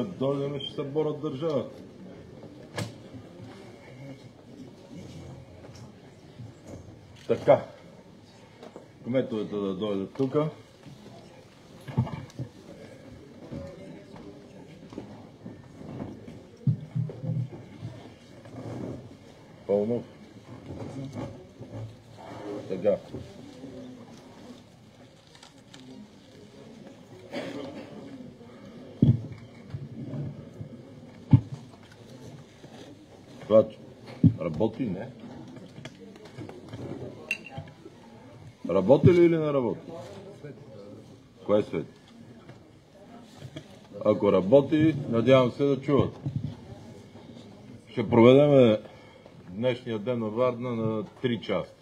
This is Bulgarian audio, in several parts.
Като дойдем, ще се борят държавата. Така. Кметовете да дойдат тук. Пълнов. Така. Това работи, не? Работи ли или не работи? Кое свети? Ако работи, надявам се да чуват. Ще проведем днешния ден на Варна на 3 части.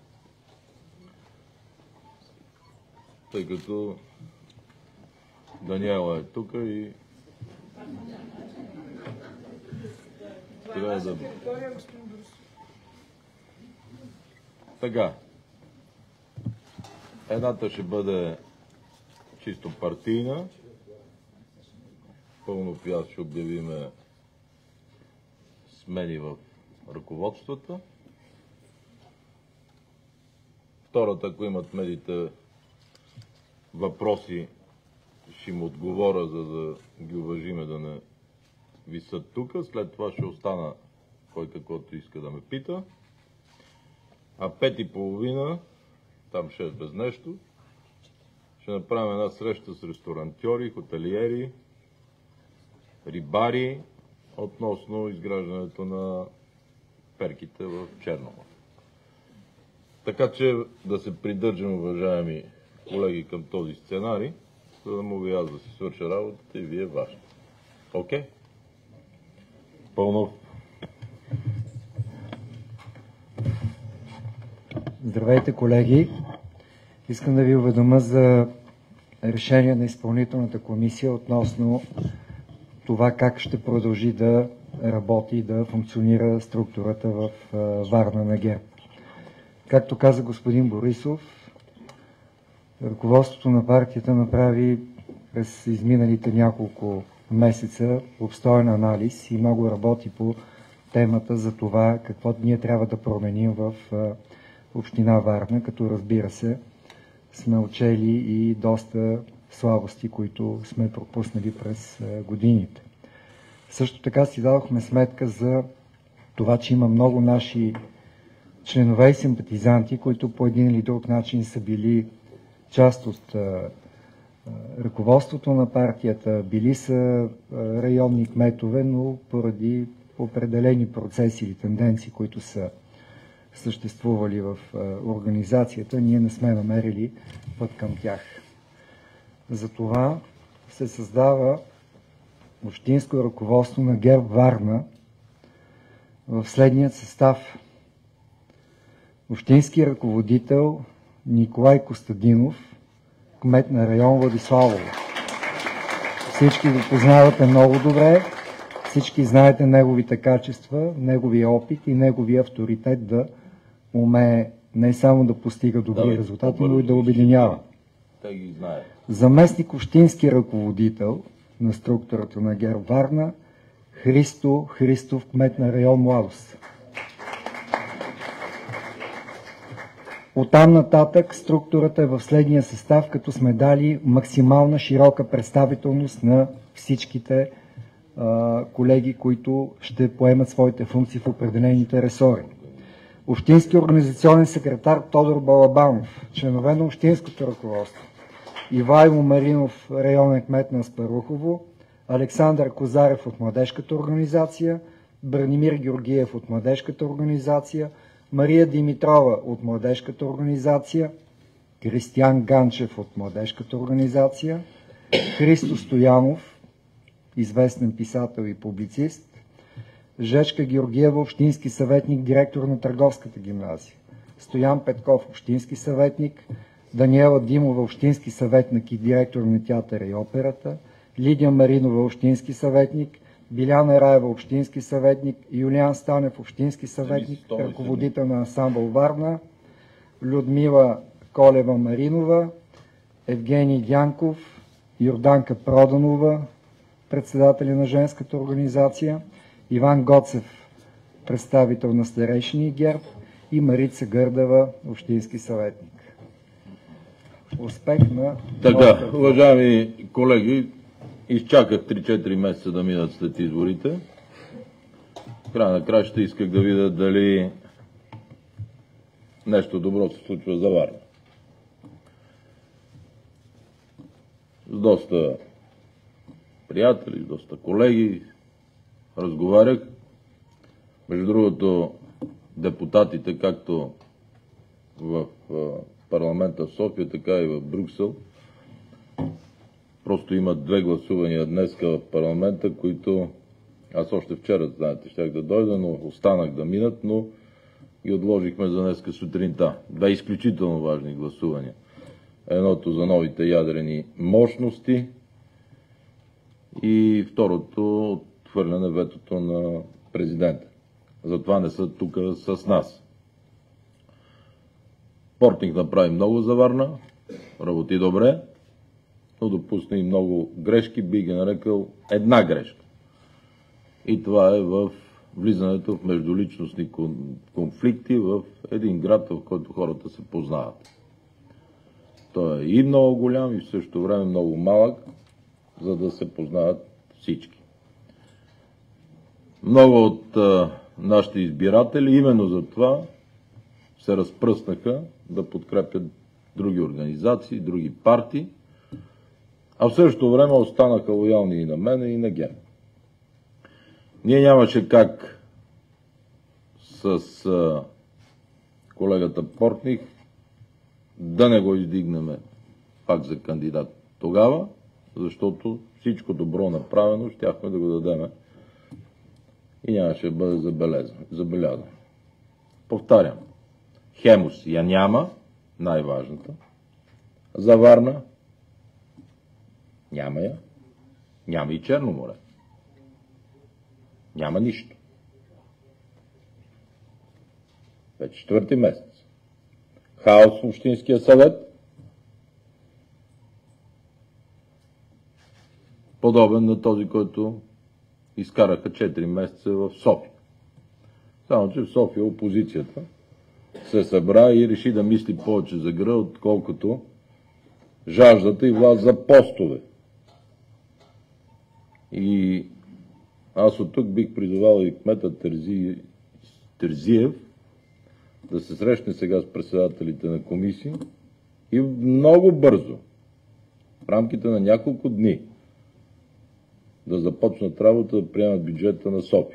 Тъй като Даниела е тук и трябва да... Така. Едната ще бъде чисто партийна. Пълно пяс ще обявиме смени в ръководствата. Втората, ако имат медиите въпроси, ще им отговоря, за да ги уважиме да не висят тук. След това ще остана кой каквото иска да ме пита. А 5:30, там 6 без нещо, ще направим една среща с ресторантьори, хотелиери, рибари относно изграждането на перките в Черномор. Така че да се придържам, уважаеми колеги, към този сценарий, за да мога и аз да си свърша работата и вие вашата. Окей? Пълнов. Здравейте, колеги! Искам да ви уведомя за решение на изпълнителната комисия относно това как ще продължи да работи и да функционира структурата в Варна на ГЕРБ. Както каза господин Борисов, ръководството на партията направи през изминалите няколко месеца обстоен анализ и много работи по темата за това какво ние трябва да променим в община Варна, като разбира се сме учели и доста слабости, които сме пропуснали през годините. Също така си дадохме сметка за това, че има много наши членове и симпатизанти, които по един или друг начин са били част от ръководството на партията, били са районни кметове, но поради определени процеси или тенденции, които са съществували в организацията, ние не сме намерили път към тях. Затова се създава общинско ръководство на ГЕРБ Варна в следният състав. Общински ръководител Николай Костадинов, кмет на район Владиславово. Всички го познавате много добре, всички знаете неговите качества, неговия опит и неговия авторитет да умее не само да постига добри резултати, но и да обединява. Заместник общински ръководител на структурата на ГЕРБ Варна Христо Христов, кмет на район Младост. Оттам нататък структурата е в следния състав, като сме дали максимална широка представителност на всичките колеги, които ще поемат своите функции в определените ресори. Общински организационен секретар Тодор Балабанов, членове на общинското ръководство Ивайло Маринов, районен кмет на Аспарухово, Александър Козарев от младежката организация, Бранимир Георгиев от младежката организация, Мария Димитрова от младежката организация, Кристиян Ганчев от младежката организация, Христо Стоянов, известен писател и публицист, Жечка Георгиева, общински съветник, директор на Търговската гимназия, Стоян Петков, общински съветник, Даниела Димова, общински съветник и директор на театъра и операта, Лидия Маринова, общински съветник, Биляна Раева, общински съветник, Юлиан Станев, общински съветник, ръководител на ансамбъл Варна, Людмила Колева Маринова, Евгений Дянков, Йорданка Проданова, председатели на женската организация, Иван Гоцев, представител на старейшини ГЕРБ и Марица Гърдева, общински съветник. Успех на... Така, уважаеми колеги, изчаках 3-4 месеца да минат след изборите. В края на краща исках да видя дали нещо добро се случва за Варна. С доста приятели, с доста колеги разговарях. Между другото, депутатите, както в парламента в София, така и в Брюксел, просто имат 2 гласувания днеска в парламента, които аз още вчера, знаете, щях да дойда, но останах да минат, но ги отложихме за днеска сутринта. 2 изключително важни гласувания. Едното за новите ядрени мощности и второто отхвърляне ветото на президента. Затова не са тук с нас. Портних направи много за Варна, работи добре, но допусна и много грешки, би ги нарекал една грешка. И това е в влизането в междуличностни конфликти в един град, в който хората се познават. Той е и много голям, и в същото време много малък, за да се познават всички. Много от нашите избиратели именно за това се разпръснаха да подкрепят други организации, други партии, а в същото време останаха лоялни и на мене, и на ГЕРБ. Ние нямаше как с колегата Портних да не го издигнем пак за кандидат тогава, защото всичко добро направено щяхме да го дадем и нямаше да бъде забелязано. Повтарям, Хемус я няма, най-важната. За Варна няма я. Няма и Черно море. Няма нищо. Вече 4-ти месец. Хаос в Общинския съвет. Подобен на този, който изкараха 4 месеца в София. Само, че в София опозицията се събра и реши да мисли повече за града, отколкото жаждата и власт за постове. И аз от тук бих призовал и кмета Терзиев да се срещне сега с председателите на комисии и много бързо, в рамките на няколко дни, да започнат работа да приемат бюджета на София.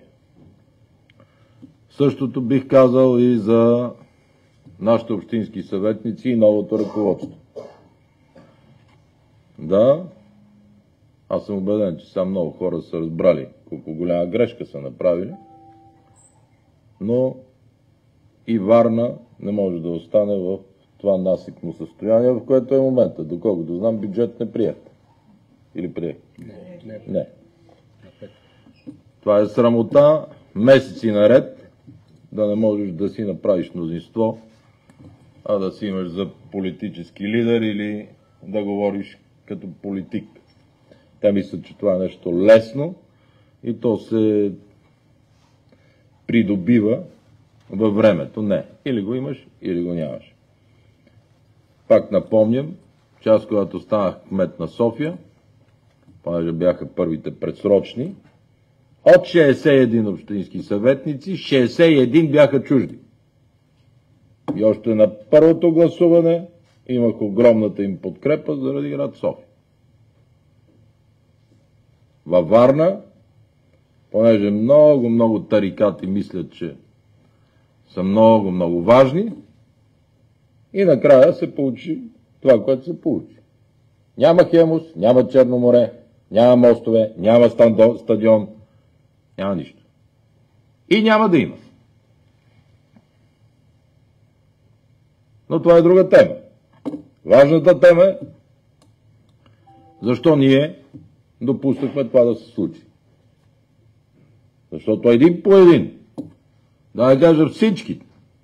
Същото бих казал и за нашите общински съветници и новото ръководство. Да, аз съм убеден, че сам много хора са разбрали колко голяма грешка са направили, но и Варна не може да остане в това насипно състояние, в което е момента. Доколкото знам, бюджет не приехте. Или приехте? Не. Това е срамота, месеци наред, да не можеш да си направиш мнозинство, а да си имаш за политически лидер или да говориш като политик. Те мислят, че това е нещо лесно и то се придобива във времето. Не. Или го имаш, или го нямаш. Пак напомням, че аз, когато станах кмет на София, понеже бяха първите предсрочни, от 61 общински съветници, 61 бяха чужди. И още на първото гласуване имах огромната им подкрепа заради град София. Във Варна, понеже много тарикати мислят, че са много важни, и накрая се получи това, което се получи. Няма Хемус, няма Черно море, няма мостове, няма стадион, няма нищо. И няма да има. Но това е друга тема. Важната тема е защо ние допуснахме това да се случи. Защото един по един, да кажа всички,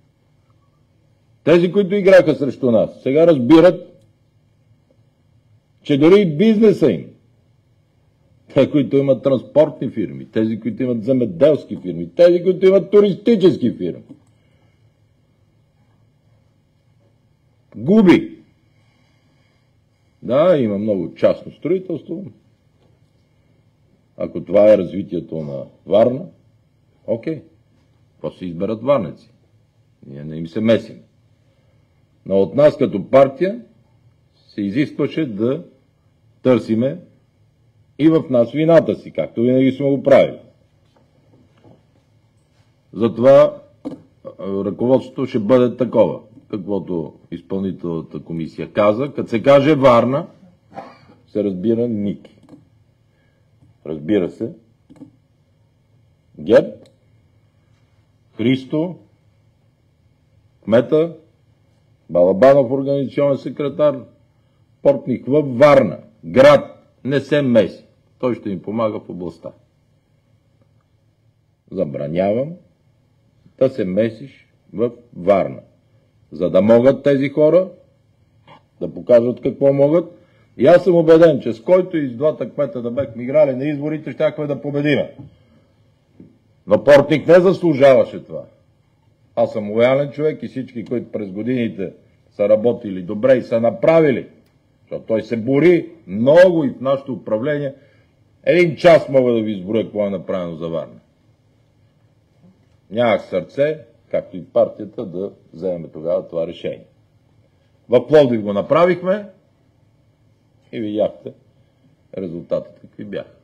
тези, които играха срещу нас, сега разбират, че дори бизнеса им Те, които имат транспортни фирми, тези, които имат земеделски фирми, тези, които имат туристически фирми. Губи. Да, има много частно строителство. Ако това е развитието на Варна, окей. Просто се изберат варнеци. Ние не им се месим. Но от нас като партия се изискваше да търсиме и в нас вината си, както винаги сме го правили. Затова ръководството ще бъде такова, каквото изпълнителната комисия каза. Като се каже Варна, се разбира Ники. Разбира се, ГЕРБ, Христо, кмета, Балабанов организационен секретар, Портних във Варна, град, не се меси. Той ще им помага в областта. Забранявам да се месиш в Варна, за да могат тези хора да покажат какво могат. И аз съм убеден, че с който и с двата кмета да бехме играли на изборите, щяхме да победиме. Но Портних не заслужаваше това. Аз съм лоялен човек и всички, които през годините са работили добре и са направили, защото той се бори много и в нашето управление. Един час мога да ви изброя какво е направено за Варна. Нямах сърце, както и партията, да вземем тогава това решение. В Пловдив го направихме и видяхте резултатите какви бяха.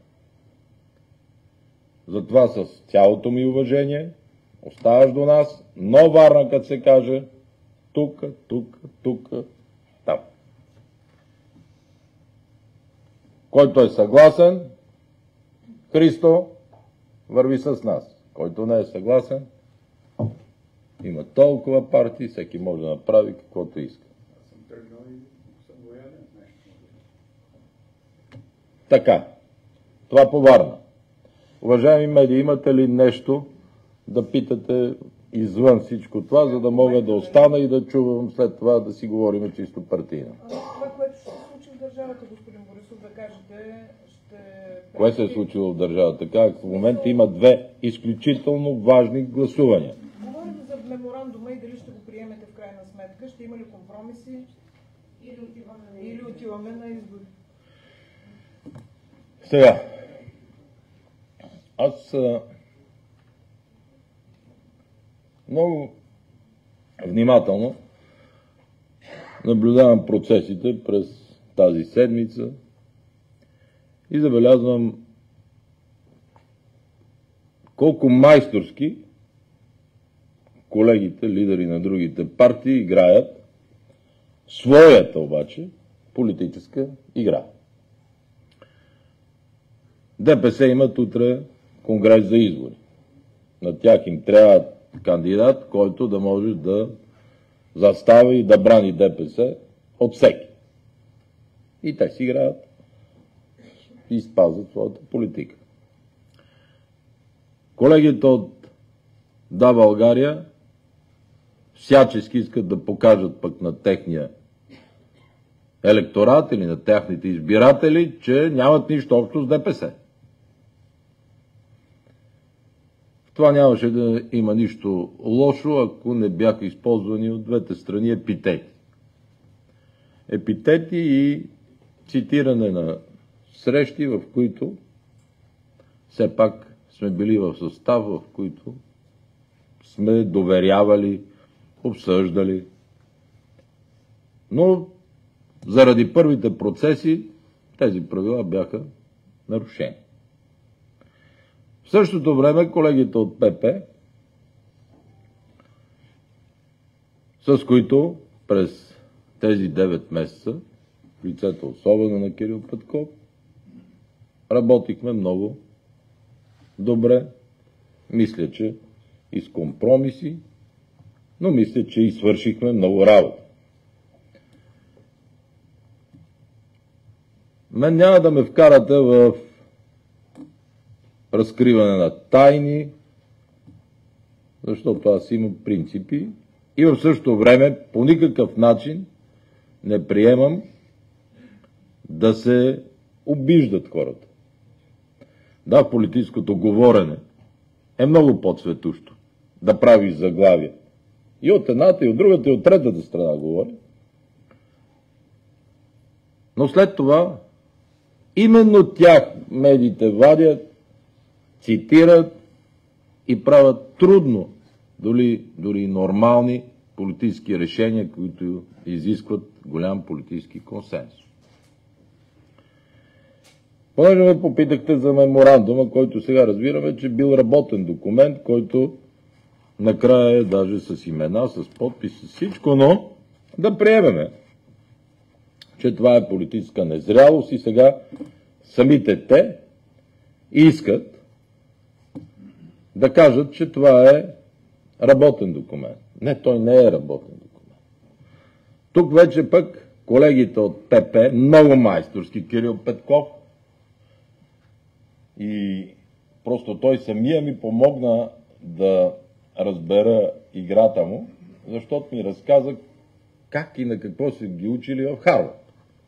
Затова с цялото ми уважение оставаш до нас, но Варна, като се каже, тук, там. Който е съгласен, Христо, върви с нас. Който не е съгласен, има толкова партии, всеки може да направи каквото иска. Така, това по Варна. Уважаеми медии, имате ли нещо да питате извън всичко това, за да мога да остана и да чувам след това да си говорим чисто партийно? Това, което ще се случи в държавата, господин Борисов, да кажете, ще... Кое се е случило в държавата? Как в момента има две изключително важни гласувания. Говорим за меморандума и дали ще го приемете в крайна сметка. Ще има ли компромиси или отиваме на избори? Сега, аз много внимателно наблюдавам процесите през тази седмица и забелязвам колко майсторски колегите, лидери на другите партии играят своята обаче политическа игра. ДПС имат утре конгрес за избори. На тях им трябва кандидат, който да може да застава и да брани ДПС от всеки. И те си играят и спазват своята политика. Колегите от Да, България всячески искат да покажат пък на техния електорат или на техните избиратели, че нямат нищо общо с ДПС. В това нямаше да има нищо лошо, ако не бяха използвани от двете страни епитети. Епитети и цитиране на срещи, в които все пак сме били в състав, в които сме доверявали, обсъждали. Но заради първите процеси тези правила бяха нарушени. В същото време колегите от ПП, с които през тези 9 месеца, в лицето особено на Кирил Петков, работихме много добре. Мисля, че и с компромиси, но мисля, че и свършихме много работа. Мен няма да ме вкарате в разкриване на тайни, защото аз имам принципи и в същото време по никакъв начин не приемам да се обиждат хората. Да, в политическото говорене е много по-цветущо да правиш заглавия. И от едната, и от другата, и от третата страна говори. Но след това именно тях медиите вадят, цитират и правят трудно, дори нормални политически решения, които изискват голям политически консенсус. Понеже ме попитахте за меморандума, който сега разбираме, че бил работен документ, който накрая е даже с имена, с подпис, с всичко, но да приемеме, че това е политическа незрялост и сега самите те искат да кажат, че това е работен документ. Не, той не е работен документ. Тук вече пък колегите от ПП, много майсторски, Кирил Петков, и просто той самия ми помогна да разбера играта му, защото ми разказа как и на какво са ги учили в Харвард.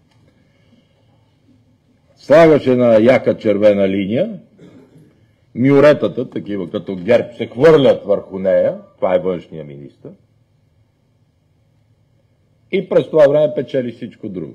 Слагаше на яка червена линия, мюретата, такива като ГЕРБ, се хвърлят върху нея, това е външния министър, и през това време печели всичко друго.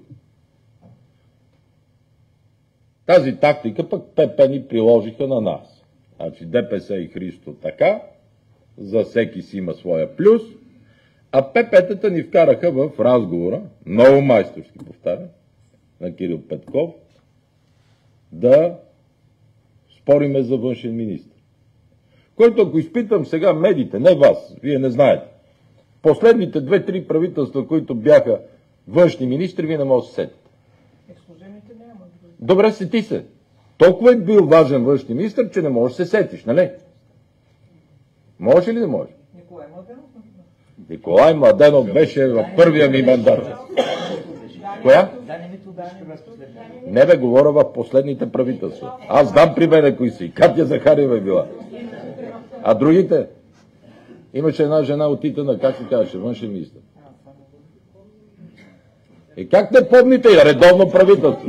Тази тактика пък ПП ни приложиха на нас. Значи ДПС и Христо така, за всеки си има своя плюс, а ПП-тата ни вкараха в разговора, много майсторски повтарям, на Кирил Петков, да спориме за външен министър. Който, ако изпитам сега медиите, не вас, вие не знаете, последните 2-3 правителства, които бяха външни министри, вие не може да се сетите. Добре, сети се. Толкова е бил важен външни министър, че не можеш да се сетиш, нали? Може ли да може? Николай Младенов. Николай Младенов беше в първия ми мандат. Коя? Не бе, говоря в последните правителства. Аз знам при мене кои са. И Катя Захариева е била. А другите? Имаше една жена от Итана, как се казваше, външен министър. И как не помните редовно правителство?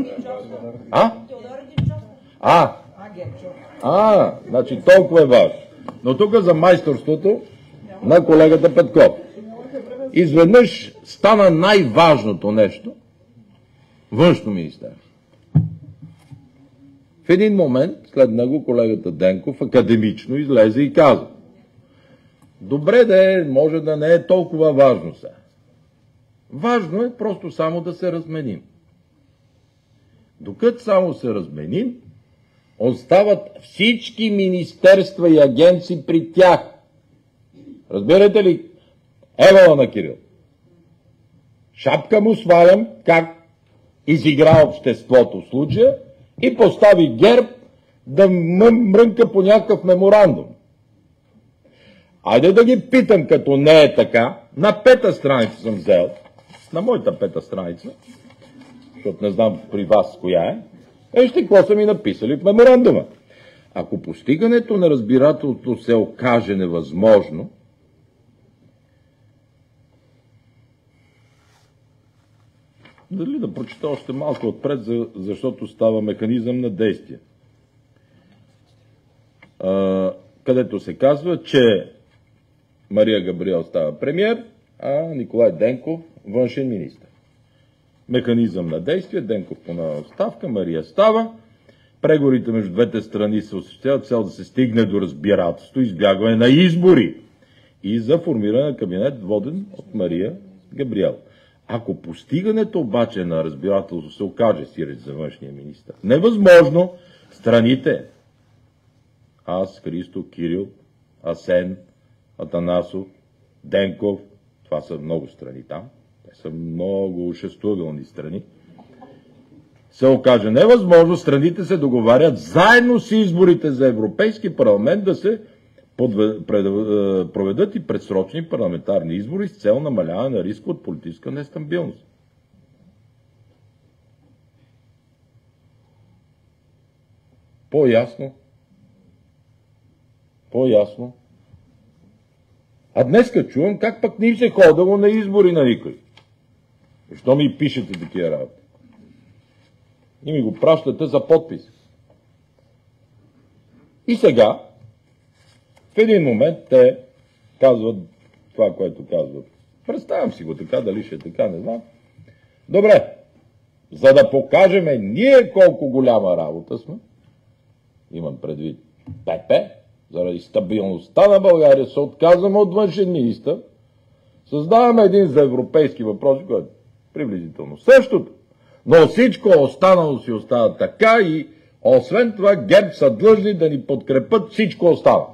Значи толкова е важно. Но тук за майсторството на колегата Петков. Изведнъж стана най-важното нещо – външно министерство. В един момент, след него колегата Денков академично излезе и каза: добре да е, може да не е толкова важно сега. Важно е просто само да се разменим. Докато само се разменим, остават всички министерства и агенции при тях. Разбирате ли? Евала на Кирил. Шапка му свалям, как изигра обществото в случая и постави ГЕРБ да мрънка по някакъв меморандум. Айде да ги питам, като не е така. На 5-та страница съм взел. На моята 5-та страница, защото не знам при вас коя е. Вижте какво са ми написали в меморандума. Ако постигането на разбирателство се окаже невъзможно, дали да прочета още малко отпред, защото става механизъм на действие. Където се казва, че Мария Габриел става премиер, а Николай Денков външен министър. Механизъм на действие, Денков по оставка, Мария става. Преговорите между двете страни се осъществяват цел да се стигне до разбирателство, избягване на избори и за формиране на кабинет, воден от Мария Габриел. Ако постигането обаче на разбирателство се окаже, сиреч за външния министър, невъзможно, страните, аз, Христо, Кирил, Асен, Атанасов, Денков, това са много страни там, те са много шестоъгълни страни, се окаже невъзможно, страните се договарят заедно с изборите за Европейски парламент да се проведат и предсрочни парламентарни избори с цел намаляване на риска от политическа нестабилност. По-ясно? По-ясно? А днеска чувам как пък не се ходило на избори на никой. Защо ми пишете такива работи? И ми го пращате за подпис. И сега, в един момент те казват това, което казват. Представям си го така, дали ще е така, не знам. Добре, за да покажем ние колко голяма работа сме, имам предвид ПП, заради стабилността на България се отказваме от външен министър, създаваме един за европейски въпрос, който е приблизително същото, но всичко останало си остава така и освен това ГЕРБ са длъжни да ни подкрепят всичко останало.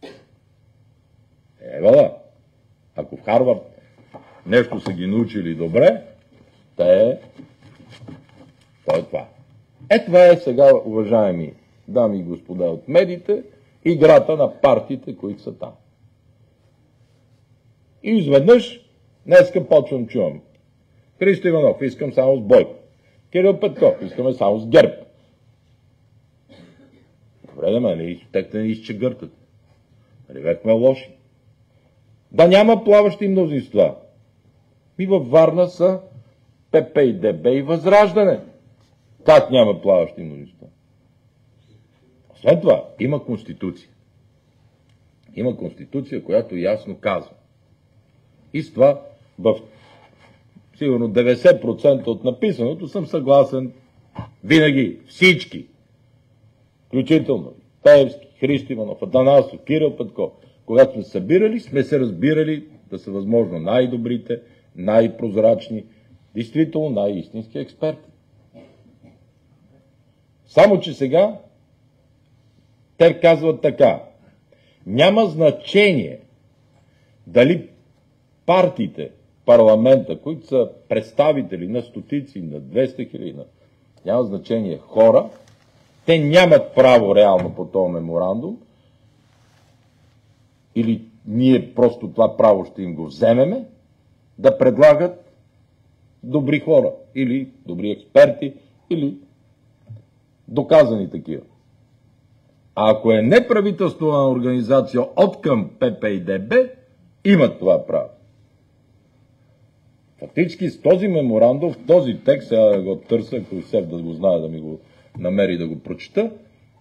Ева, ако в Харвард нещо са ги научили добре, то е това. Това е сега, уважаеми дами и господа от медиите, играта на партиите, които са там. И изведнъж, днеска почвам чувам. Христо Иванов, искам само с Бойко. Кирил Петков, искаме само с ГЕРБ. Добре, да ме, те не изчегъртат. Нали бехме лоши. Да няма плаващи мнозинства. И във Варна са ПП и ДБ и Възраждане. Как няма плаващи мнозинства? Освен това, има Конституция. Има Конституция, която ясно казва. И с това в сигурно 90% от написаното съм съгласен винаги. Всички. Включително Пеевски, Христо Иванов, Атанасов, Кирил Петков. Когато сме събирали, сме се разбирали да са възможно най-добрите, най-прозрачни, действително най-истински експерти. Само че сега те казват така. Няма значение дали партиите, парламента, които са представители на стотици, на 200 хиляди, няма значение хора, те нямат право реално по този меморандум, или ние просто това право ще им го вземеме, да предлагат добри хора, или добри експерти, или доказани такива. А ако е неправителствена организация от към ПП и ДБ, имат това право. Фактически с този меморандум, в този текст, сега да го търся, ако се да го знае, да ми го намери да го прочета,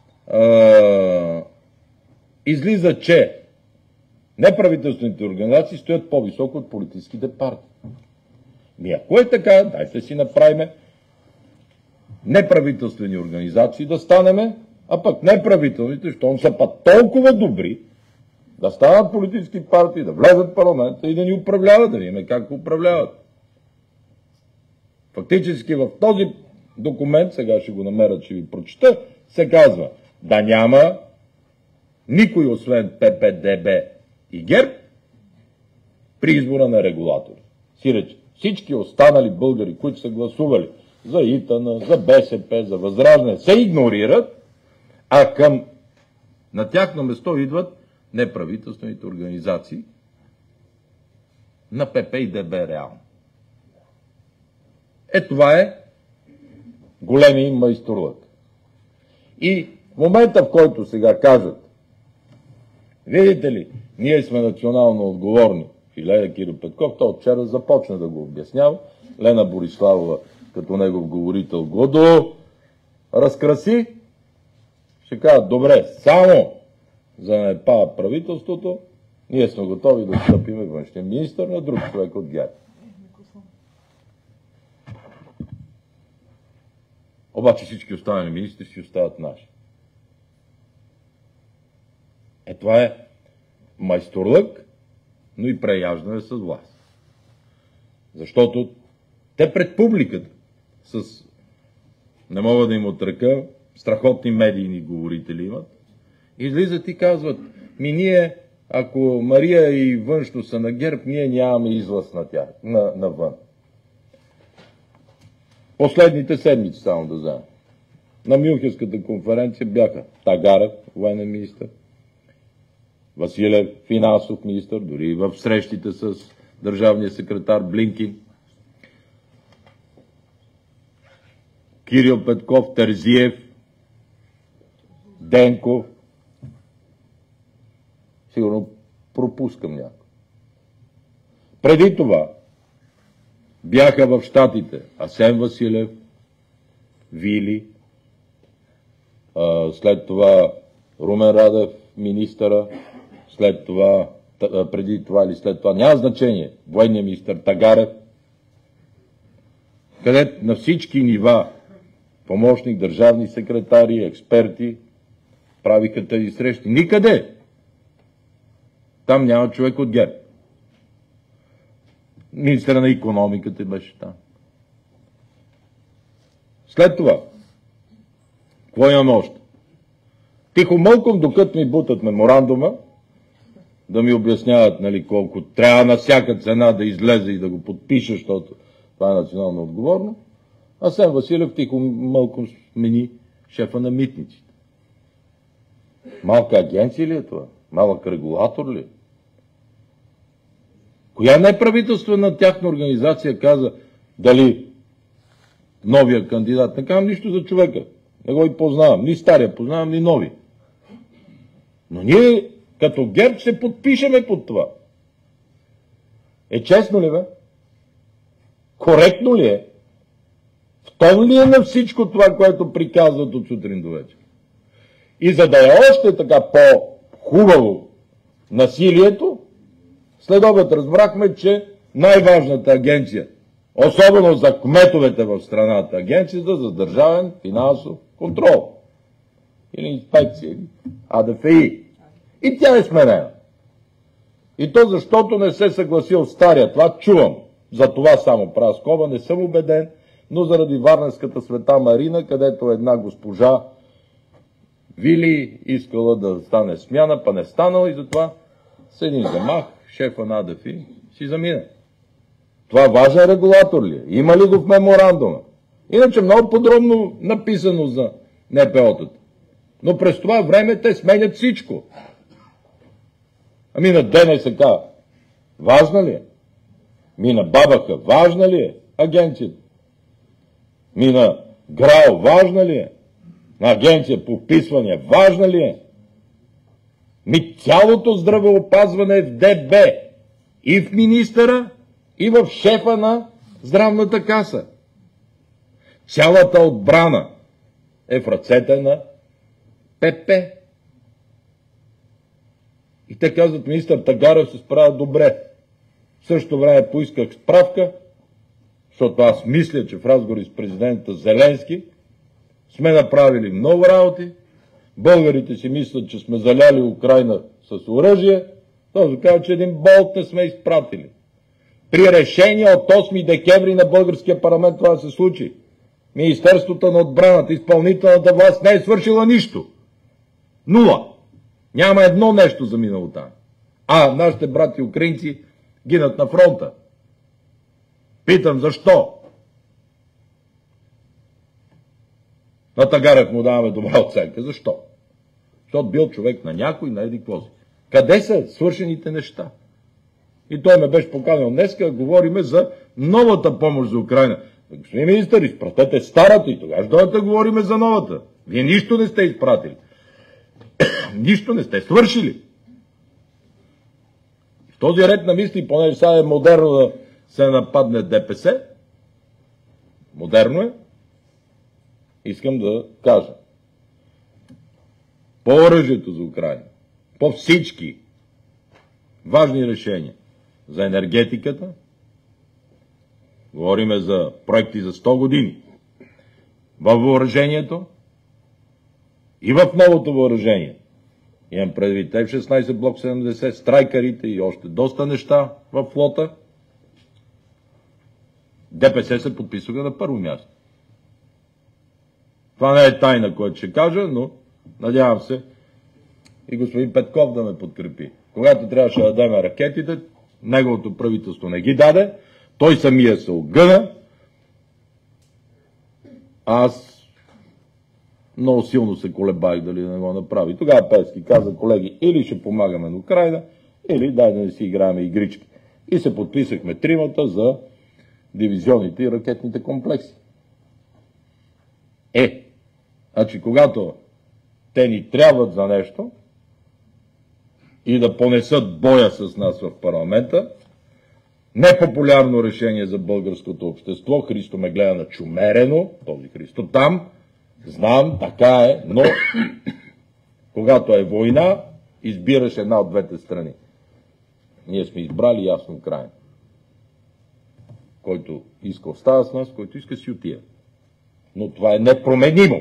излиза, че неправителствените организации стоят по-високо от политическите партии. Ако е така, дайте си направим неправителствени организации да станеме, а пък неправителните, щом са път толкова добри, да станат политически партии, да влезат в парламента и да ни управляват, да видим как управляват. Фактически в този документ, сега ще го намеря, че ви прочета, се казва да няма никой освен ПП, ДБ и ГЕРБ при избора на регулатори. Сиреч, всички останали българи, които са гласували за ИТН, за БСП, за Възраждане, се игнорират, а на тяхно место идват неправителствените организации на ПП и ДБ реално. Това е големия майсторлък. И в момента, в който сега кажат, видите ли, ние сме национално отговорни, Филея Кирил Петков, той от вчера започна да го обяснява, Лена Бориславова, като негов говорител, го разкраси, ще кажат, добре, само за да не пада правителството, ние сме готови да стъпиме външния министър на друг човек от ГЕРБ. Обаче всички останали министри си остават наши. Това е майсторлък, но и преяждане с власт. Защото те пред публиката не мога да им отрека, страхотни медийни говорители имат, излизат и казват, ние, ако Мария и външно са на ГЕРБ, ние нямаме излъз на тях, навън. Последните седмици само да вземем. На Мюнхенската конференция бяха Тагарев, военен министър, Василев, финансов министър, дори в срещите с държавния секретар Блинкин, Кирил Петков, Терзиев, Денков. Сигурно пропускам някой. Преди това бяха в Щатите Асен Василев, Вили, след това Румен Радев, министъра, след това, преди това или след това, няма значение, военният министър Тагарев, където на всички нива, помощник, държавни секретари, експерти, правиха тези срещи. Никъде! Там няма човек от ГЕРБ. Министъра на икономиката беше там. След това, какво имаме още? Тихо мълком, докато ми бутат меморандума, да ми обясняват, нали, колко трябва на всяка цена да излезе и да го подпише, защото това е национално отговорно. Асен Василев тихо мълком смени шефа на митниците. Малка агенция ли е това? Малък регулатор ли? Коя неправителствена тяхна организация каза дали новия кандидат? Не казвам нищо за човека. Не го и познавам. Ни стария познавам, ни нови. Но ние като ГЕРБ се подпишеме под това. Е честно ли бе? Коректно ли е? В тон ли е на всичко това, което приказват от сутрин до вечер? И за да е още така по-хубаво насилието, след обед разбрахме, че най-важната агенция, особено за кметовете в страната, агенцията за държавен финансов контрол или инспекция, АДФИ. И тя е сменена. И то защото не се съгласи от стария. Това чувам. За това само правя скоба, не съм убеден, но заради Варненската Света Марина, където една госпожа Вили искала да стане смяна, па не станала и затова с един замах шефа на АДФИ си замина. Това важен регулатор ли е? Има ли го в меморандума? Иначе много подробно написано за НПО-тата. Но през това време те сменят всичко. Ами на ДНСК важна ли е? Мина БАБХ важна ли е агенцията? Мина ГРАО важна ли е? На агенция по вписвания важна ли е? Ми цялото здравеопазване е в ДБ. И в министъра, и в шефа на здравната каса. Цялата отбрана е в ръцете на ПП. И те казват, министър Тагарев се справя добре. В същото време поисках справка, защото аз мисля, че в разговори с президента Зеленски сме направили много работи. Българите си мислят, че сме заляли Украйна с оръжие. Този казва, че един болт не сме изпратили. При решение от 8 декември на българския парламент това се случи. Министерството на отбраната, изпълнителната власт не е свършила нищо. Нула. Няма едно нещо за миналото. А нашите брати украинци гинат на фронта. Питам защо? На Тагарев му даваме добра оценка. Защо? Защото бил човек на някой, на еди какво си. Къде са свършените неща? И той ме беше поканил днеска, говориме за новата помощ за Украйна. Господин министър, изпратете старата и тогава ще дойдете да говориме за новата. Вие нищо не сте изпратили. Нищо не сте свършили. В този ред на мисли, понеже сега е модерно да се нападне ДПС, модерно е, искам да кажа. По оръжието за Украйна, по всички важни решения за енергетиката, говориме за проекти за 100 години, във въоръжението и в новото въоръжение. Имам предвид F-16 блок 70, страйкарите и още доста неща в флота. ДПС се подписаха на първо място. Това не е тайна, което ще кажа, но надявам се и господин Петков да ме подкрепи. Когато трябваше да дадем ракетите, неговото правителство не ги даде, той самия се огъна. Аз много силно се колебах дали да не го направи. Тогава Пески каза, колеги, или ще помагаме на Украйна, или дай да не си играем игрички. И се подписахме тримата за дивизионните и ракетните комплекси. Значи когато те ни трябват за нещо и да понесат боя с нас в парламента, непопулярно решение за българското общество, Христо ме гледа начумерено, този Христо там, знам, така е, но Когато е война, избираш една от двете страни. Ние сме избрали ясно крайно. Който иска остава с нас, който иска си отива. Но това е непроменимо.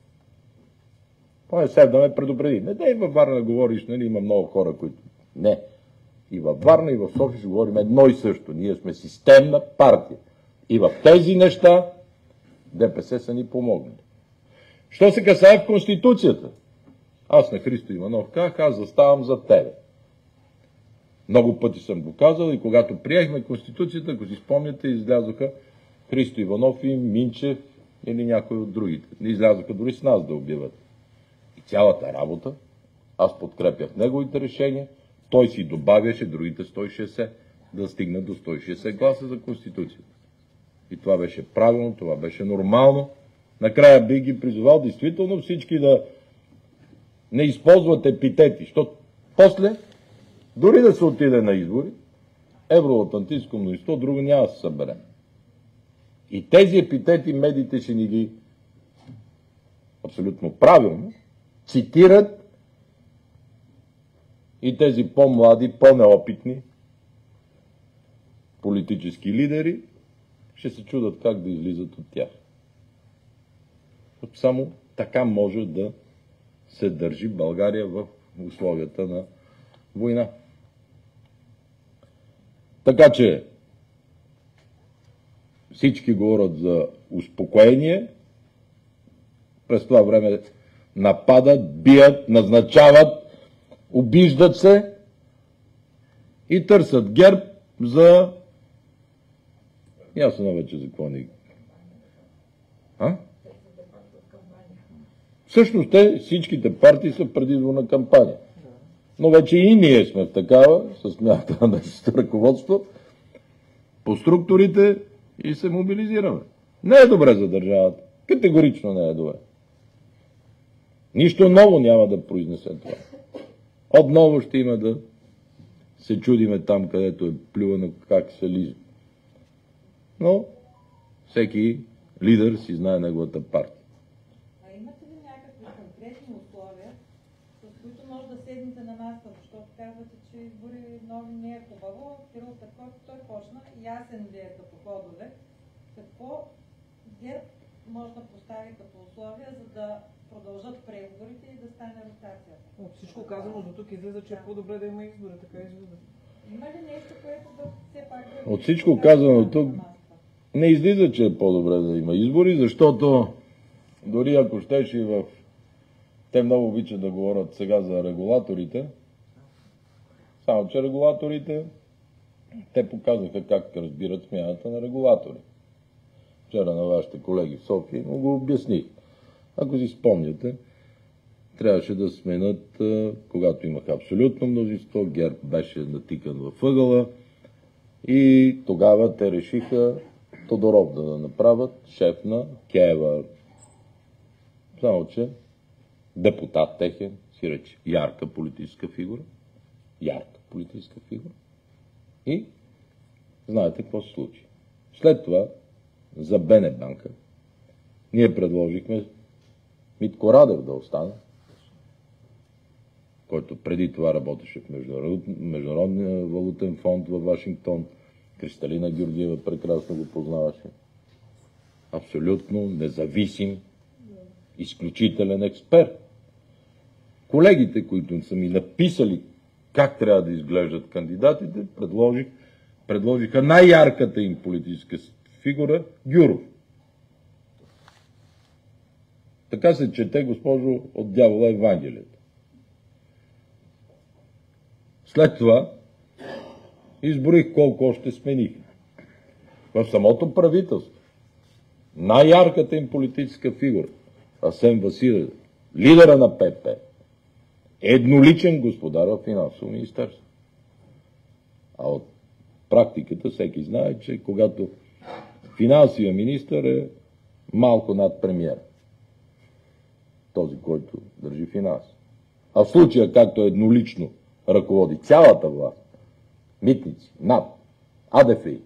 Поне сега да ме предупреди. Не дай във Варна да говориш, нали, има много хора, които... Не. И във Варна, и в София ще говорим едно и също. Ние сме системна партия. И в тези неща ДПС са ни помогнали. Що се касае в Конституцията? Аз на Христо Иванов казах, аз заставам за тебе. Много пъти съм го казал и когато приехме Конституцията, ако си спомняте, излязоха Христо Иванов и Минчев или някой от другите. Не излязоха дори с нас да убиват. И цялата работа, аз подкрепях неговите решения, той си добавяше другите 160, да стигнат до 160 гласа за Конституцията. И това беше правилно, това беше нормално. Накрая би ги призовал действително всички да не използват епитети, защото после, дори да се отиде на избори, евроатлантическо мнозинство, друго няма да се събере. И тези епитети медиите ще ни ги абсолютно правилно цитират и тези по-млади, по-неопитни политически лидери ще се чудат как да излизат от тях. Само така може да се държи България в условията на война. Така че всички говорят за успокоение, през това време нападат, бият, назначават, обиждат се и търсят ГЕРБ за... Ясно вече за какво ни... Всъщност всичките партии са предизборна кампания. Но вече и ние сме в такава, с смяната на ръководство, по структурите и се мобилизираме. Не е добре за държавата. Категорично не е добре. Нищо ново няма да произнесе това. Отново ще има да се чудиме там, където е плювано, как се лиза. Но всеки лидер си знае неговата партия. А имате ли някакви конкретни условия, с които може да седнете на масата, защото казвате, че избори нови не е хубаво, Кирил Петков, той почна, ясен ли е като ходове, какво ГЕРБ може да постави като условия, за да продължат преговорите и да стане ротацията? От всичко казано до тук излиза, че е по-добре да има избори, така излиза. Има ли нещо, което да все пак да... От всичко казано тук не излиза, че е по-добре да има избори, защото дори ако щеш и в... Те много обичат да говорят сега за регулаторите, само че регулаторите, те показаха как разбират смяната на регулатори. Вчера на вашите колеги в София му го обясних. Ако си спомняте, трябваше да сменят, когато имаха абсолютно мнозинство, ГЕРБ беше натикан във ъгъла и тогава те решиха Тодоров да направят шеф на КЕВР. Само че депутат техен, си рече, ярка политическа фигура. Ярка политическа фигура. И знаете какво се случи. След това за БНБанка ние предложихме Митко Радев да остане, който преди това работеше в Международния валутен фонд във Вашингтон. Кристалина Георгиева прекрасно го познаваше. Абсолютно независим, изключителен експерт. Колегите, които са ми написали как трябва да изглеждат кандидатите, предложиха най-ярката им политическа фигура Гюров. Така се чете, госпожо, от дявола Евангелието. След това изборих колко още смених. В самото правителство най-ярката им политическа фигура Асен Василев, лидера на ПП, едноличен господар в финансово министерство. А от практиката всеки знае, че когато финансовия министър е малко над премиер, този, който държи финанси. А в случая, както еднолично ръководи цялата власт, митници, НАП, АДФИ,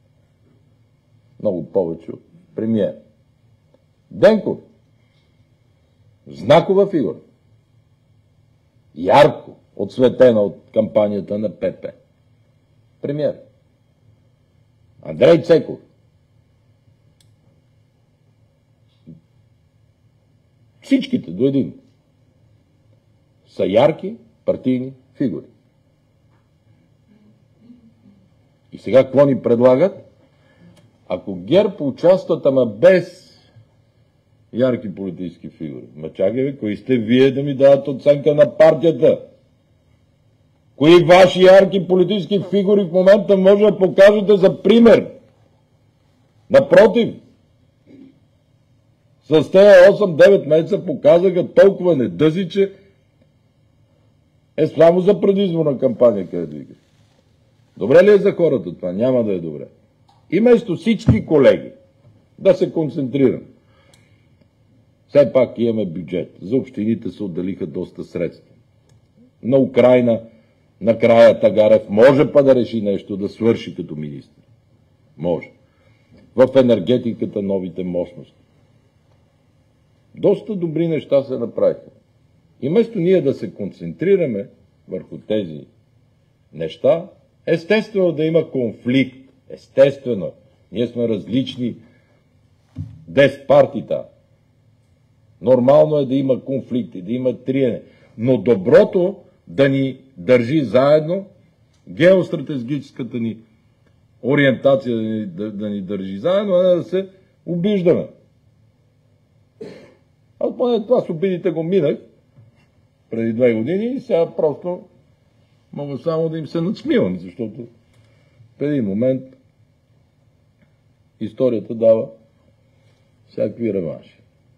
много повече от премиер. Денков, знакова фигура. ярко отсветена от кампанията на ПП. Премиер. Андрей Цеков. Всичките до един са ярки партийни фигури. И сега какво ни предлагат? Ако ГЕРБ участват, ама без ярки политически фигури. Ма чакай ви, кои сте вие да ми дадат оценка на партията? Кои ваши ярки политически фигури в момента може да покажете за пример? Напротив, с тези 8-9 месеца показаха толкова недъзи, че е само за предизборна кампания, където ви. Добре ли е за хората това? Няма да е добре. И вместо всички колеги да се концентрирам. Все пак имаме бюджет. За общините се отделиха доста средства. На Украйна накрая Тагарев може па да реши нещо, да свърши като министър. Може. В енергетиката новите мощности. Доста добри неща се направиха. И вместо ние да се концентрираме върху тези неща, естествено да има конфликт. Естествено. Ние сме различни 10 партита. Нормално е да има конфликти, да има триене. Но доброто да ни държи заедно, геостратегическата ни ориентация да ни държи заедно, а не да се обиждаме. Аз поне това с обидите го минах преди 2 години и сега просто мога само да им се надсмивам, защото в един момент историята дава всякакви реванши.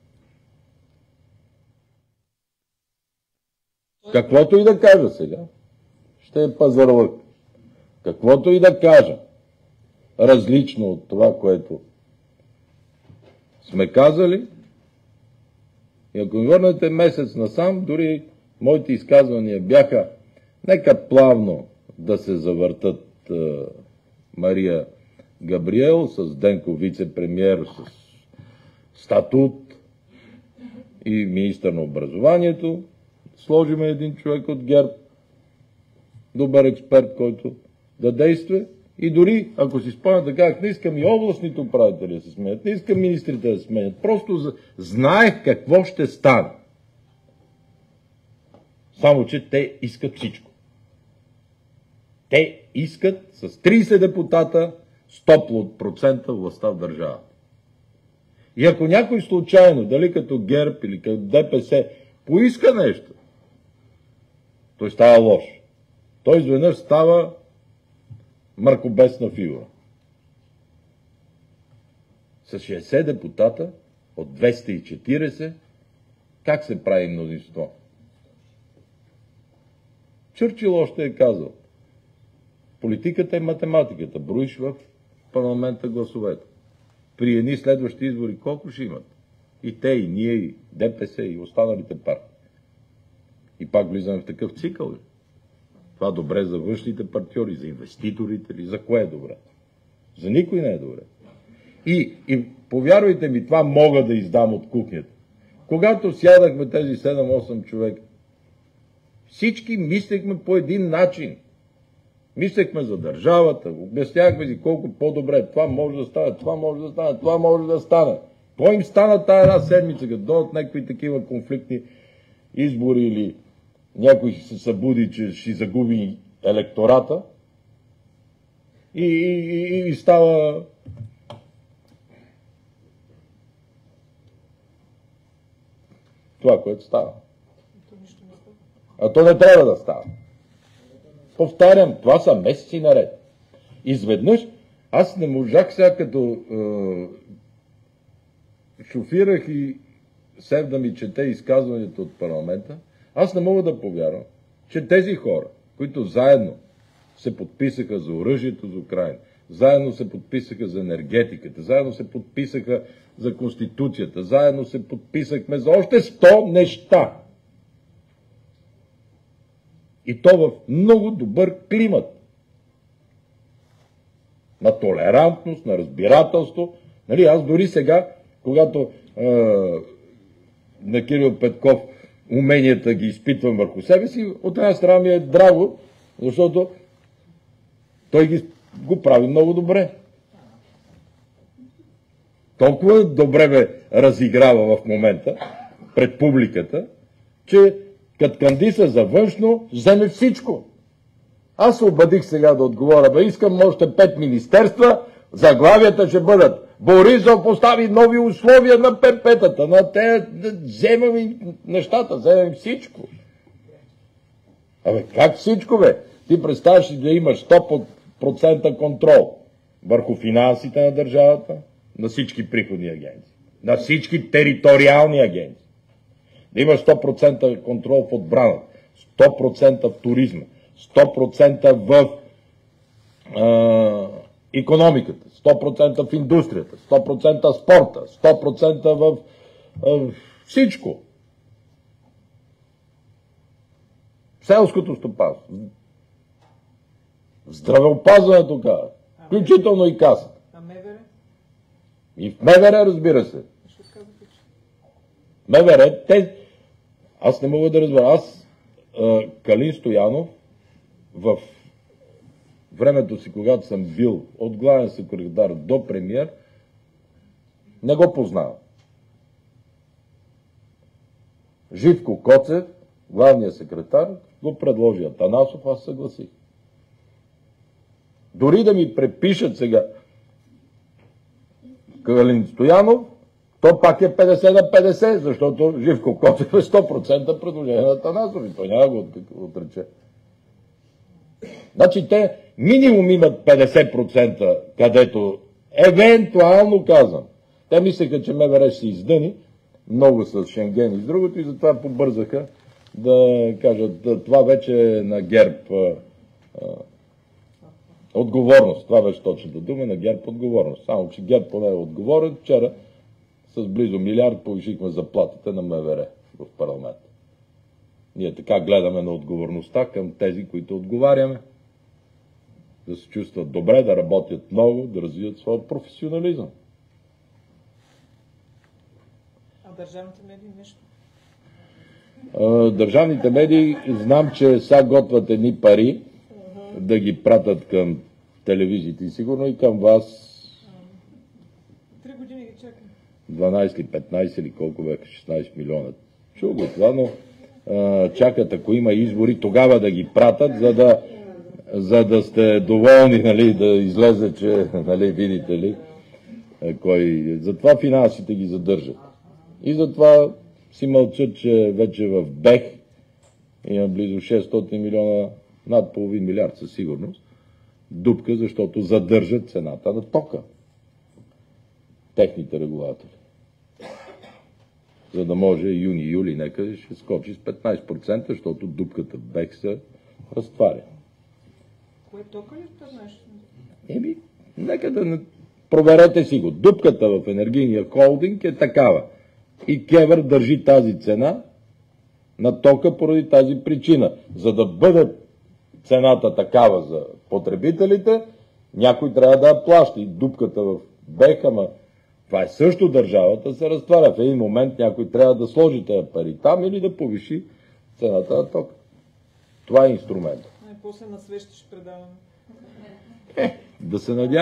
Каквото и да кажа сега, ще е пазарлък. Каквото и да кажа, различно от това, което сме казали, и ако ми върнете месец насам, дори моите изказвания бяха нека плавно да се завъртат Мария Габриел с Денко вице-премиер, с статут и министър на образованието. Сложиме един човек от ГЕРБ, добър експерт, който да действа. И дори, ако си спомняте, казах, не искам и областните управители да се сменят, не искам министрите да се сменят. Просто знаех какво ще стане. Само, че те искат всичко. Те искат с 30 депутата 100% властта в държавата. И ако някой случайно, дали като ГЕРБ или като ДПС, поиска нещо, той става лош. Той изведнъж става мракобесна фигура. С 60 депутата от 240, как се прави мнозинство? Чърчил още е казал, политиката е математиката, броиш в парламента гласовете. При едни следващи избори колко ще имат? И те, и ние, и ДПС, и останалите партии. И пак влизаме в такъв цикъл. Това добре за външните партньори, за инвеститорите ли? За кое е добре? За никой не е добре. И повярвайте ми, това мога да издам от кухнята. Когато сядахме тези 7-8 човека, всички мислехме по един начин. Мислехме за държавата, обяснявахме си колко по-добре. Това може да стане, това може да стане, това може да стане. То им стана тая една седмица, като дойдат някакви такива конфликтни избори или някой се събуди, че ще загуби електората и става това, което става. А то не трябва да става. Повтарям, това са месеци наред. Изведнъж аз не можах сега, като шофирах и Сев да ми чете изказването от парламента, аз не мога да повярвам, че тези хора, които заедно се подписаха за оръжието за Украйна, заедно се подписаха за енергетиката, заедно се подписаха за Конституцията, заедно се подписахме за още 100 неща. И то в много добър климат. На толерантност, на разбирателство. Нали, аз дори сега, когато на Кирил Петков уменията ги изпитвам върху себе си, от една страна ми е драго, защото той го прави много добре. Толкова добре ме разиграва в момента пред публиката, че като кандиса за външно, вземе всичко. Аз се обадих сега да отговоря, искам още 5 министерства, заглавията ще бъдат: Борисов постави нови условия на ПП-тата, на те, вземам им нещата, вземам всичко. Абе, как всичко, бе? Ти представяш ли да имаш 100% контрол върху финансите на държавата, на всички приходни агенции, на всички териториални агенции, да имаш 100% контрол в отбраната, 100% в туризма, 100% в икономиката, 100% в индустрията, 100% в спорта, 100% в всичко. Селското стопанство, здравеопазването, включително и касата. А МВР? И в МВР, разбира се. Ще казвате, че... МВР, аз не мога да разбера. Калин Стоянов, в времето си, когато съм бил от главен секретар до премиер, не го познавам. Живко Коцев, главният секретар, го предложи Атанасов, аз съгласих. Дори да ми препишат сега Калин Стоянов, то пак е 50 на 50, защото Живко Коцев е 100% предложение на Атанасов и той няма го отрече. Значи те минимум имат 50%, където евентуално казвам. Те мислеха, че МВР ще се издъни много с Шенген и с другото и затова побързаха да кажат, това вече е на ГЕРБ отговорност. Това беше точната дума, на ГЕРБ отговорност. Само, че ГЕРБ поне е отговорен. Вчера с близо милиард повишихме заплатите на МВР в парламента. Ние така гледаме на отговорността към тези, които отговаряме. Да се чувстват добре, да работят много, да развият своя професионализъм. А държавните медии нещо? Държавните медии, знам, че сега готвят едни пари да ги пратят към телевизиите и сигурно и към вас. 3 години ги чакам. 12 или 15 или колко бяха, 16 милиона. Чул го това, но чакат, ако има избори, тогава да ги пратят, за да сте доволни, нали, да излезе, че, нали, видите ли, затова финансите ги задържат. И затова си мълчат, че вече в БЕХ има близо 600 милиона, над половин милиард със сигурност, дупка, защото задържат цената на тока. Техните регулатори. За да може юни-юли нека ще скочи с 15%, защото дупката в БЕХ се разтваря. Кое тока ли 15? Нека да проверете си го. Дупката в енергийния холдинг е такава. И КЕВР държи тази цена на тока поради тази причина. За да бъде цената такава за потребителите, някой трябва да я плаща. И дупката в БЕХ, ама това е също държавата, се разтваря. В един момент някой трябва да сложи тези пари там или да повиши цената на тока. Това е инструмент. После на свещи ще предаваме. Да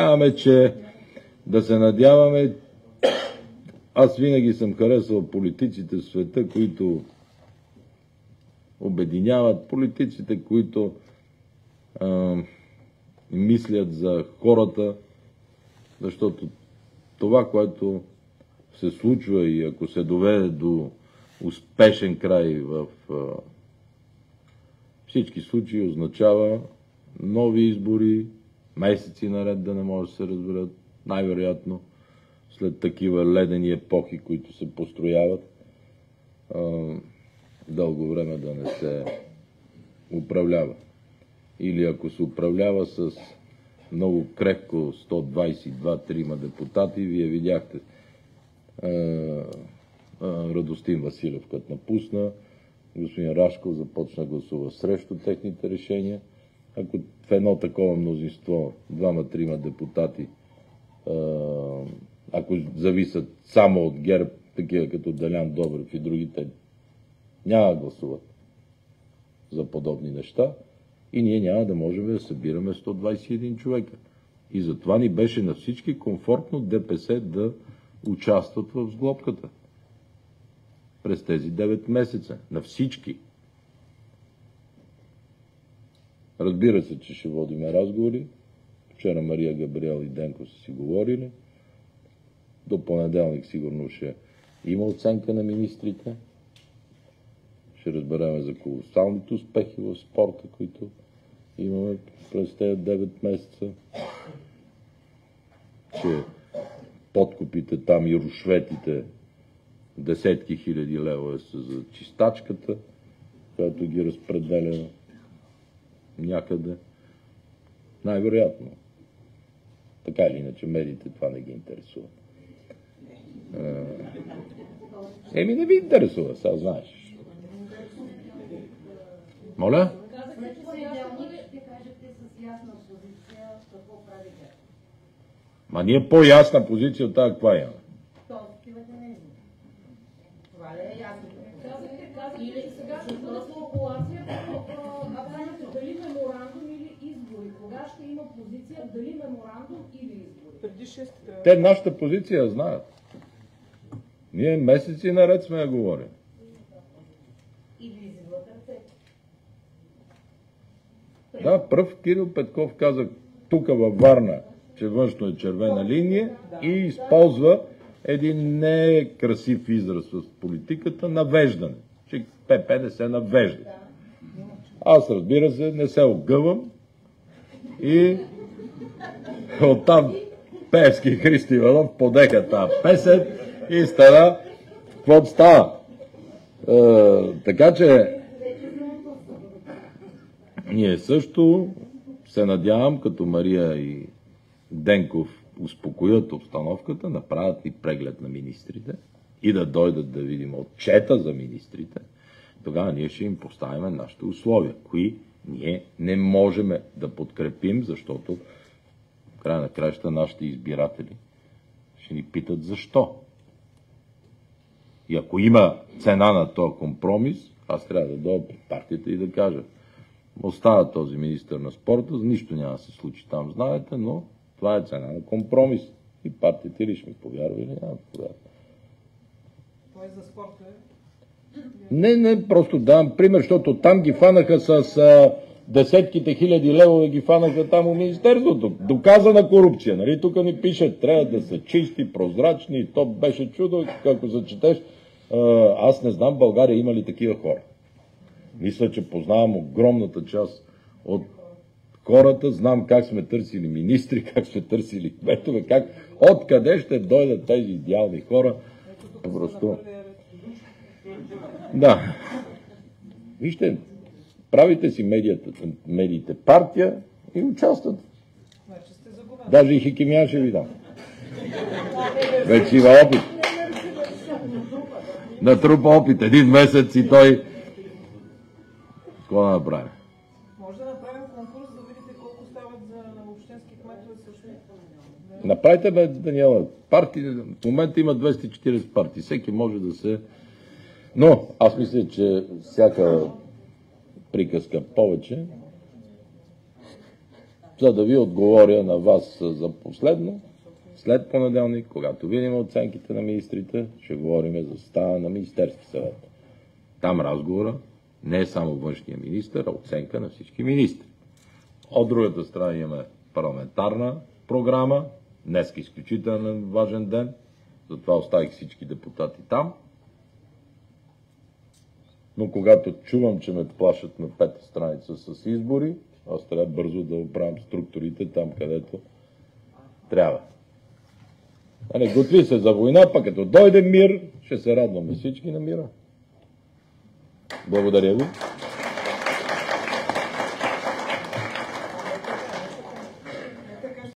се надяваме, аз винаги съм харесал политиците в света, които обединяват, политиците, които мислят за хората, защото това, което се случва и ако се доведе до успешен край в всички случаи, означава нови избори, месеци наред да не може да се разберат, най-вероятно след такива ледени епохи, които се построяват, дълго време да не се управлява. Или ако се управлява с много крепко 122-3 депутати, вие видяхте Радостин Василев, като напусна, господин Рашков започна гласува срещу техните решения. Ако в едно такова мнозинство, 2-3 депутати, ако зависят само от ГЕРБ, такива като Делян Добрев и другите, Няма да гласуват за подобни неща и ние няма да можем да събираме 121 човека. И затова ни беше на всички комфортно ДПС да участват в сглобката. През тези 9 месеца. На всички. Разбира се, че ще водиме разговори. Вчера Мария Габриел и Денко са си говорили. До понеделник сигурно ще има оценка на министрите. Ще разберем за колосалните успехи в спорта, които имаме през тези 9 месеца. Че подкупите там и рушветите десетки хиляди лева са за чистачката, която ги разпределя някъде. Най-вероятно. Така или иначе, медиите това не ги интересува. Не ви интересува, сега знаеш. Моля? Ма ние по-ясна позиция от тази каква имаме. Това ли е ясно? Или сега ще бъде спекулация, дали меморандум или избори. Кога ще има позиция, дали меморандум или избори? Преди 6 трябва. Те нашата позиция знаят. Ние месеци наред сме я говорим. И ви изигват ръцете. Да, пръв Кирил Петков каза тук във Варна, че външно е червена линия и използва един некрасив израз в политиката – навеждане. Че ПП не се навежда. Аз, разбира се, не се огъвам и оттам Певски и Христо Иванов подеха тази песен и стана каквото става. Така че ние също се надявам, като Мария и Денков успокоят обстановката, направят и преглед на министрите и да дойдат да видим отчета за министрите, тогава ние ще им поставим нашите условия, кои ние не можем да подкрепим, защото в края на краища нашите избиратели ще ни питат защо. И ако има цена на този компромис, аз трябва да дойда пред партията и да кажа: остава този министър на спорта, нищо няма да се случи там, знаете, но това е цена на компромис. И партията или ще ми повярва, или няма да повярва. Това е за спорта. Не, просто давам пример, защото там ги фанаха с десетките хиляди левове, ги фанаха там у Министерството. Доказана корупция, нали? Тук ни пише, трябва да са чисти, прозрачни, и то беше чудо, ако зачетеш. Аз не знам България има ли такива хора. Мисля, че познавам огромната част от хората, знам как сме търсили министри, как сме търсили кметове, откъде ще дойдат тези идеални хора. Просто. Да. Вижте, правите си медиите партия и участват. Даже и Хикимян ще ви дам. Вече има опит. Натрупа опит. 1 месец и той. Какво да направим? Може да направим конкурс, да видите колко стават на общински кметове също. Направете, Даниела. Партии, в момента има 240 партии. Всеки може да се. Но аз мисля, че всяка приказка повече, за да ви отговоря на вас за последно, след понеделник, когато видим оценките на министрите, ще говорим за състава на Министерски съвет. Там разговора не е само външния министър, а оценка на всички министри. От другата страна имаме парламентарна програма, днес е изключително важен ден, затова оставих всички депутати там. Но когато чувам, че ме плашат на 5-та страница с избори, аз трябва бързо да оправям структурите там, където трябва. Готви се за война, пък като дойде мир, ще се радваме всички на мира. Благодаря ви.